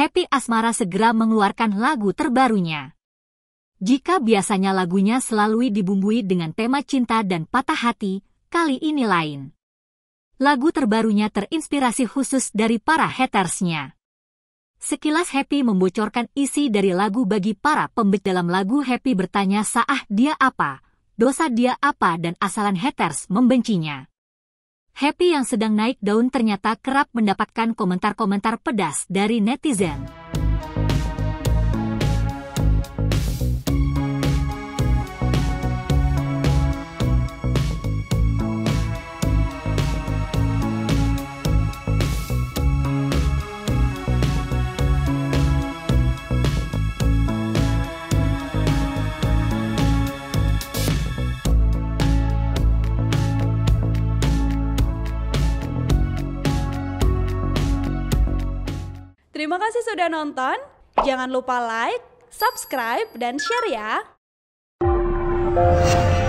Happy Asmara segera mengeluarkan lagu terbarunya. Jika biasanya lagunya selalu dibumbui dengan tema cinta dan patah hati, kali ini lain. Lagu terbarunya terinspirasi khusus dari para hatersnya. Sekilas Happy membocorkan isi dari lagu bagi para pembet. Dalam lagu Happy bertanya dia apa, dosa dia apa dan asalan haters membencinya. Happy yang sedang naik daun ternyata kerap mendapatkan komentar-komentar pedas dari netizen. Terima kasih sudah nonton. Jangan lupa like, subscribe, dan share ya.